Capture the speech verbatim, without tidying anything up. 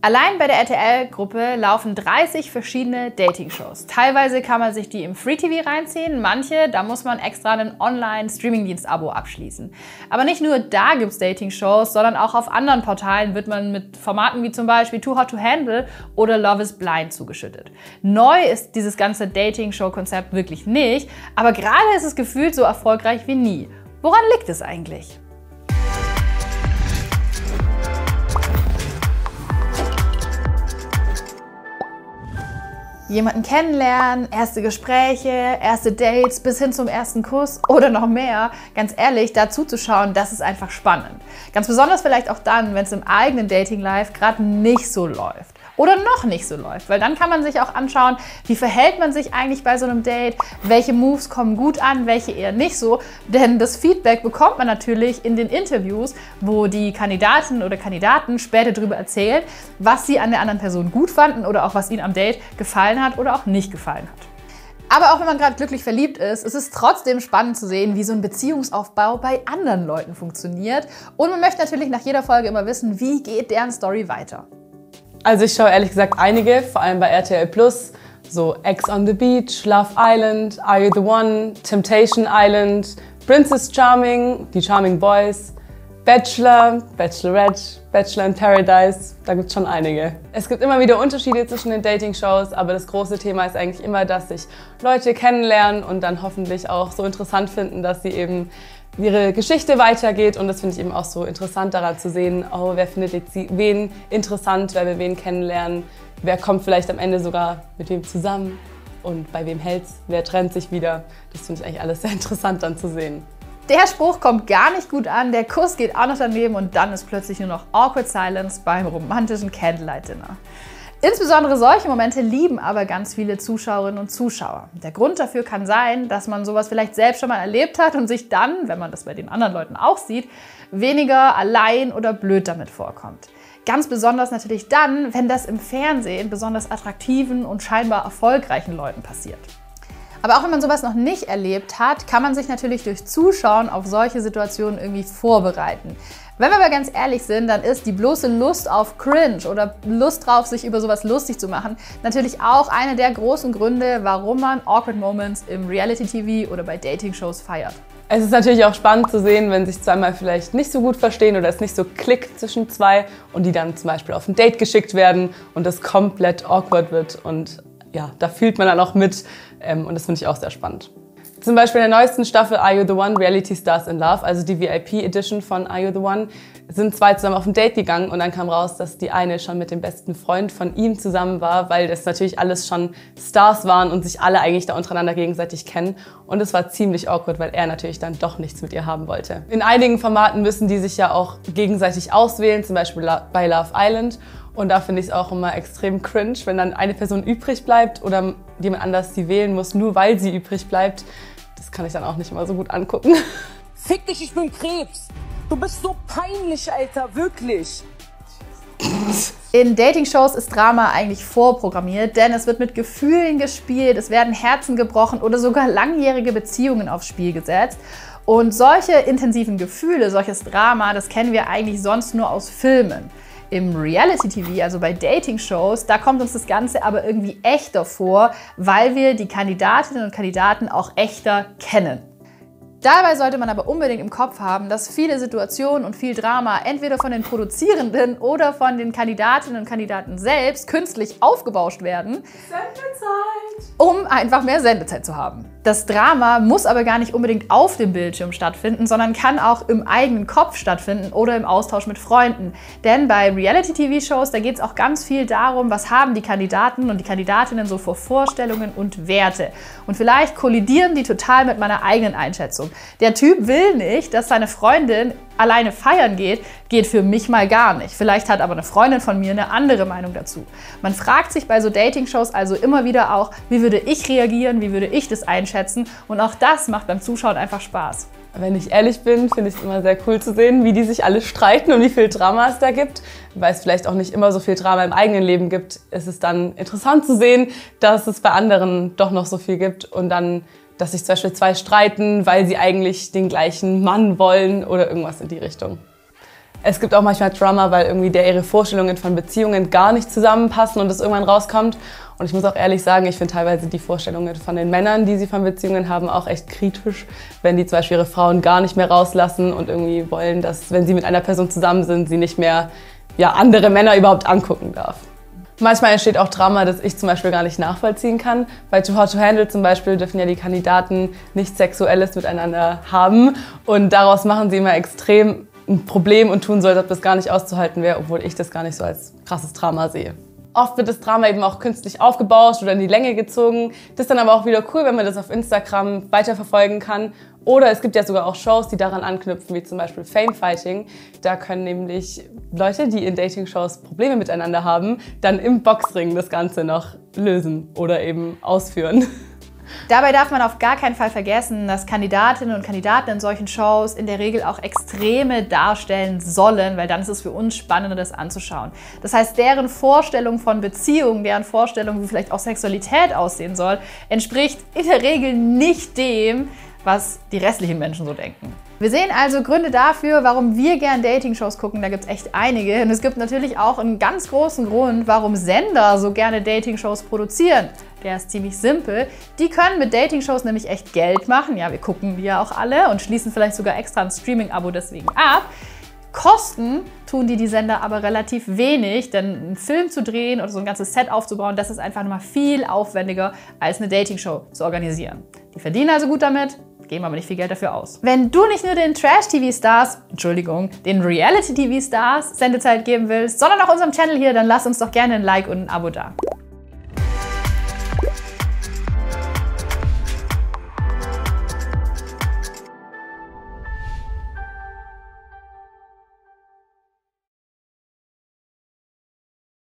Allein bei der R T L-Gruppe laufen dreißig verschiedene Dating-Shows. Teilweise kann man sich die im Free T V reinziehen, manche, da muss man extra einen Online-Streaming-Dienst-Abo abschließen. Aber nicht nur da gibt es Dating-Shows, sondern auch auf anderen Portalen wird man mit Formaten wie zum Beispiel Too Hot to Handle oder Love is Blind zugeschüttet. Neu ist dieses ganze Dating-Show-Konzept wirklich nicht, aber gerade ist es gefühlt so erfolgreich wie nie. Woran liegt es eigentlich? Jemanden kennenlernen, erste Gespräche, erste Dates bis hin zum ersten Kuss oder noch mehr. Ganz ehrlich, da zuzuschauen, das ist einfach spannend. Ganz besonders vielleicht auch dann, wenn es im eigenen Dating-Life gerade nicht so läuft. Oder noch nicht so läuft, weil dann kann man sich auch anschauen, wie verhält man sich eigentlich bei so einem Date, welche Moves kommen gut an, welche eher nicht so, denn das Feedback bekommt man natürlich in den Interviews, wo die Kandidatin oder Kandidaten später darüber erzählen, was sie an der anderen Person gut fanden oder auch was ihnen am Date gefallen hat oder auch nicht gefallen hat. Aber auch wenn man gerade glücklich verliebt ist, ist es trotzdem spannend zu sehen, wie so ein Beziehungsaufbau bei anderen Leuten funktioniert. Und man möchte natürlich nach jeder Folge immer wissen, wie geht deren Story weiter. Also ich schaue ehrlich gesagt einige, vor allem bei R T L Plus, so Ex on the Beach, Love Island, Are You the One, Temptation Island, Princess Charming, die Charming Boys, Bachelor, Bachelorette, Bachelor in Paradise, da gibt es schon einige. Es gibt immer wieder Unterschiede zwischen den Dating-Shows, aber das große Thema ist eigentlich immer, dass sich Leute kennenlernen und dann hoffentlich auch so interessant finden, dass sie eben ihre Geschichte weitergeht, und das finde ich eben auch so interessant daran zu sehen, oh, wer findet jetzt wen interessant, wer will wen kennenlernen, wer kommt vielleicht am Ende sogar mit wem zusammen und bei wem hält's, wer trennt sich wieder. Das finde ich eigentlich alles sehr interessant dann zu sehen. Der Spruch kommt gar nicht gut an, der Kuss geht auch noch daneben und dann ist plötzlich nur noch Awkward Silence beim romantischen Candlelight Dinner. Insbesondere solche Momente lieben aber ganz viele Zuschauerinnen und Zuschauer. Der Grund dafür kann sein, dass man sowas vielleicht selbst schon mal erlebt hat und sich dann, wenn man das bei den anderen Leuten auch sieht, weniger allein oder blöd damit vorkommt. Ganz besonders natürlich dann, wenn das im Fernsehen besonders attraktiven und scheinbar erfolgreichen Leuten passiert. Aber auch wenn man sowas noch nicht erlebt hat, kann man sich natürlich durch Zuschauen auf solche Situationen irgendwie vorbereiten. Wenn wir aber ganz ehrlich sind, dann ist die bloße Lust auf Cringe oder Lust drauf, sich über sowas lustig zu machen, natürlich auch einer der großen Gründe, warum man Awkward Moments im Reality-T V oder bei Dating-Shows feiert. Es ist natürlich auch spannend zu sehen, wenn sich zweimal vielleicht nicht so gut verstehen oder es nicht so klickt zwischen zwei und die dann zum Beispiel auf ein Date geschickt werden und es komplett awkward wird, und ja, da fühlt man dann auch mit, ähm, und das finde ich auch sehr spannend. Zum Beispiel in der neuesten Staffel Are You the One? Reality Stars in Love, also die V I P Edition von Are You the One, sind zwei zusammen auf ein Date gegangen und dann kam raus, dass die eine schon mit dem besten Freund von ihm zusammen war, weil das natürlich alles schon Stars waren und sich alle eigentlich da untereinander gegenseitig kennen. Und es war ziemlich awkward, weil er natürlich dann doch nichts mit ihr haben wollte. In einigen Formaten müssen die sich ja auch gegenseitig auswählen, zum Beispiel bei Love Island. Und da finde ich es auch immer extrem cringe, wenn dann eine Person übrig bleibt oder jemand anders sie wählen muss, nur weil sie übrig bleibt. Das kann ich dann auch nicht immer so gut angucken. Fick dich, ich bin Krebs. Du bist so peinlich, Alter, wirklich. In Dating-Shows ist Drama eigentlich vorprogrammiert, denn es wird mit Gefühlen gespielt, es werden Herzen gebrochen oder sogar langjährige Beziehungen aufs Spiel gesetzt. Und solche intensiven Gefühle, solches Drama, das kennen wir eigentlich sonst nur aus Filmen. Im Reality-T V, also bei Dating-Shows, da kommt uns das Ganze aber irgendwie echter vor, weil wir die Kandidatinnen und Kandidaten auch echter kennen. Dabei sollte man aber unbedingt im Kopf haben, dass viele Situationen und viel Drama entweder von den Produzierenden oder von den Kandidatinnen und Kandidaten selbst künstlich aufgebauscht werden, Sendezeit, um einfach mehr Sendezeit zu haben. Das Drama muss aber gar nicht unbedingt auf dem Bildschirm stattfinden, sondern kann auch im eigenen Kopf stattfinden oder im Austausch mit Freunden. Denn bei Reality-T V-Shows, da geht es auch ganz viel darum, was haben die Kandidaten und die Kandidatinnen so für Vorstellungen und Werte. Und vielleicht kollidieren die total mit meiner eigenen Einschätzung. Der Typ will nicht, dass seine Freundin alleine feiern geht, geht für mich mal gar nicht. Vielleicht hat aber eine Freundin von mir eine andere Meinung dazu. Man fragt sich bei so Dating-Shows also immer wieder auch, wie würde ich reagieren, wie würde ich das einschätzen, und auch das macht beim Zuschauen einfach Spaß. Wenn ich ehrlich bin, finde ich es immer sehr cool zu sehen, wie die sich alle streiten und wie viel Drama es da gibt. Weil es vielleicht auch nicht immer so viel Drama im eigenen Leben gibt, ist es dann interessant zu sehen, dass es bei anderen doch noch so viel gibt, und dann, dass sich zum Beispiel zwei streiten, weil sie eigentlich den gleichen Mann wollen oder irgendwas in die Richtung. Es gibt auch manchmal Drama, weil irgendwie der ihre Vorstellungen von Beziehungen gar nicht zusammenpassen und das irgendwann rauskommt. Und ich muss auch ehrlich sagen, ich finde teilweise die Vorstellungen von den Männern, die sie von Beziehungen haben, auch echt kritisch. Wenn die zum Beispiel ihre Frauen gar nicht mehr rauslassen und irgendwie wollen, dass, wenn sie mit einer Person zusammen sind, sie nicht mehr ja, andere Männer überhaupt angucken darf. Manchmal entsteht auch Drama, das ich zum Beispiel gar nicht nachvollziehen kann. Bei Too Hot to Handle zum Beispiel dürfen ja die Kandidaten nichts Sexuelles miteinander haben. Und daraus machen sie immer extrem ein Problem und tun so, als ob das gar nicht auszuhalten wäre, obwohl ich das gar nicht so als krasses Drama sehe. Oft wird das Drama eben auch künstlich aufgebauscht oder in die Länge gezogen. Das ist dann aber auch wieder cool, wenn man das auf Instagram weiterverfolgen kann. Oder es gibt ja sogar auch Shows, die daran anknüpfen, wie zum Beispiel Fame Fighting. Da können nämlich Leute, die in Dating-Shows Probleme miteinander haben, dann im Boxring das Ganze noch lösen oder eben ausführen. Dabei darf man auf gar keinen Fall vergessen, dass Kandidatinnen und Kandidaten in solchen Shows in der Regel auch Extreme darstellen sollen, weil dann ist es für uns spannender, das anzuschauen. Das heißt, deren Vorstellung von Beziehungen, deren Vorstellung, wie vielleicht auch Sexualität aussehen soll, entspricht in der Regel nicht dem, was die restlichen Menschen so denken. Wir sehen also Gründe dafür, warum wir gern Dating-Shows gucken. Da gibt es echt einige. Und es gibt natürlich auch einen ganz großen Grund, warum Sender so gerne Dating-Shows produzieren. Der ist ziemlich simpel. Die können mit Dating-Shows nämlich echt Geld machen. Ja, wir gucken die ja auch alle und schließen vielleicht sogar extra ein Streaming-Abo deswegen ab. Kosten tun die die Sender aber relativ wenig, denn einen Film zu drehen oder so ein ganzes Set aufzubauen, das ist einfach nochmal viel aufwendiger, als eine Dating-Show zu organisieren. Die verdienen also gut damit, geben aber nicht viel Geld dafür aus. Wenn du nicht nur den Trash-T V-Stars, Entschuldigung, den Reality-T V-Stars Sendezeit geben willst, sondern auch unserem Channel hier, dann lass uns doch gerne ein Like und ein Abo da.